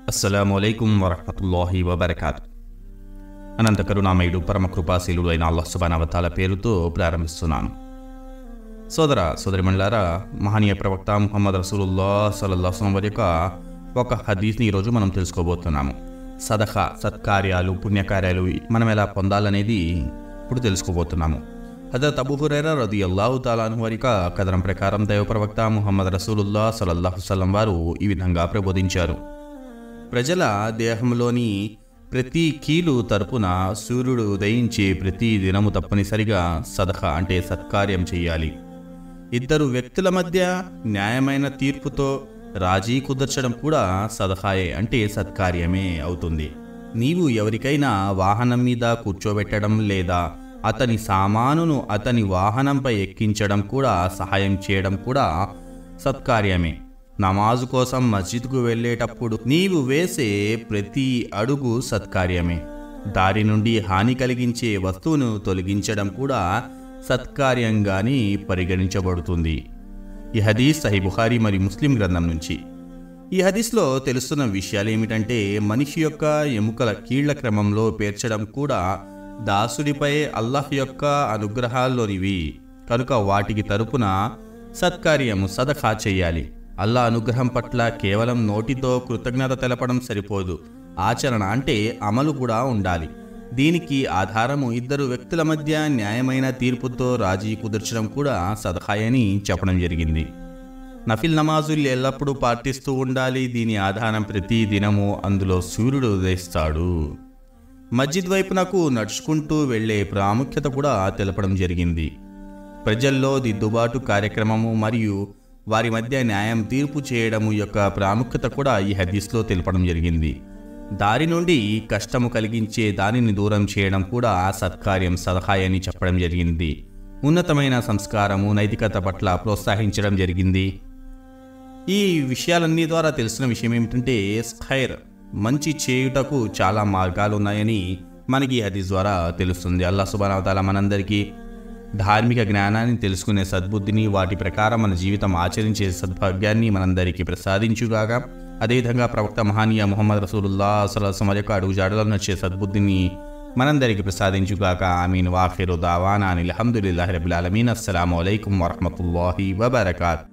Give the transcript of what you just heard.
అస్సలాము అలైకుం వరహ్మతుల్లాహి వబరకాతు. అనంత కరుణామయుడు పరమ కృపాశీలుడు అయిన అల్లాహ్ సుబ్హానహు వ తఆలా పేరుతో ప్రారంభిస్తున్నాను. సోదరిమణులారా, మహనీయ ప్రవక్త ముహమ్మద్ రసూలుల్లాహ్ సల్లల్లాహు అలైహి వసల్లం వారి యొక్క ఒక హదీస్ని ఈరోజు మనం తెలుసుకోబోతున్నాము. సదఖా, సత్కార్యాలు, పుణ్యకార్యాలు మనం ఎలా పొందాలనేది ఇప్పుడు తెలుసుకోబోతున్నాము. హజరత్ అబూ హురైరా రదియల్లాహు తఆలా అన్హు వారి కథనం ప్రకారం దైవ ప్రవక్త ముహమ్మద్ రసూలుల్లాహ్ సల్లల్లాహు అలైహి వసల్లం వారు ఈ విధంగా ప్రబోధించారు: ప్రజల దేహంలోని ప్రతి కీలు తరపున సూర్యుడు ఉదయించే ప్రతి దినము తప్పనిసరిగా సదఖా అంటే సత్కార్యం చేయాలి. ఇద్దరు వ్యక్తుల మధ్య న్యాయమైన తీర్పుతో రాజీ కుదర్చడం కూడా సదఖాయే అంటే సత్కార్యమే అవుతుంది. నీవు ఎవరికైనా వాహనం మీద కూర్చోబెట్టడం లేదా అతని సామానును అతని వాహనంపై ఎక్కించడం కూడా, సహాయం చేయడం కూడా సత్కార్యమే. నమాజు కోసం మస్జిద్కు వెళ్ళేటప్పుడు నీవు వేసే ప్రతి అడుగు సత్కార్యమే. దారి నుండి హాని కలిగించే వస్తువును తొలగించడం కూడా సత్కార్యంగానే పరిగణించబడుతుంది. ఈ హదీస్ సహీ బుఖారీ మరియు ముస్లిం గ్రంథం నుంచి. ఈ హదీస్లో తెలుస్తున్న విషయాలు ఏమిటంటే, మనిషి యొక్క ఎముకల కీళ్ల క్రమంలో పేర్చడం కూడా దాసుడిపై అల్లాహ్ యొక్క అనుగ్రహాల్లోనివి కనుక వాటికి తరపున సత్కార్యము సదఖా చేయాలి. అల్లా అనుగ్రహం పట్ల కేవలం నోటితో కృతజ్ఞత తెలపడం సరిపోదు, ఆచరణ అంటే అమలు కూడా ఉండాలి. దీనికి ఆధారము ఇద్దరు వ్యక్తుల మధ్య న్యాయమైన తీర్పుతో రాజీ కుదర్చడం కూడా సదఖాయని చెప్పడం జరిగింది. నఫిల్ నమాజులు ఎల్లప్పుడూ పాటిస్తూ ఉండాలి. దీని ఆధారం ప్రతి దినము అందులో సూర్యుడు ఉదయిస్తాడు. మస్జిద్ వైపునకు నడుచుకుంటూ వెళ్లే ప్రాముఖ్యత కూడా తెలపడం జరిగింది. ప్రజల్లో దిద్దుబాటు కార్యక్రమము మరియు వారి మధ్య న్యాయం తీర్పు చేయడము యొక్క ప్రాముఖ్యత కూడా ఈ హదీస్లో తెలపడం జరిగింది. దారి నుండి కష్టము కలిగించే దానిని దూరం చేయడం కూడా సత్కార్యం సదఖాయని చెప్పడం జరిగింది. ఉన్నతమైన సంస్కారము, నైతికత పట్ల ప్రోత్సహించడం జరిగింది. ఈ విషయాలన్నీ ద్వారా తెలిసిన విషయం ఏమిటంటే, ఖైర్ మంచి చేయుటకు చాలా మార్గాలు ఉన్నాయని మనకి ఈ హదీస్ ద్వారా తెలుస్తుంది. అల్లాహ్ సుబ్హానహు వ తఆలా మనందరికీ ధార్మిక జ్ఞానాన్ని తెలుసుకునే సద్బుద్ధిని, వాటి ప్రకారం మన జీవితం ఆచరించే సద్భాగ్యాన్ని మనందరికీ ప్రసాదించుగాక. అదేవిధంగా ప్రవక్త మహానీయ ముహమ్మద్ రసూలుల్లాహ్ సల్లల్లాహు అలైహి వసల్లం యొక్క అడుగు జాడలను నచ్చే సద్బుద్ధిని మనందరికీ ప్రసాదించుగాక. ఆమీన్. వాఖిరు దావానా అనిల్ హమ్దులిల్లాహి రబ్బిల్ ఆలమీన్. అస్సలాము అలైకుం వరహ్మతుల్లాహి వబరకాతు.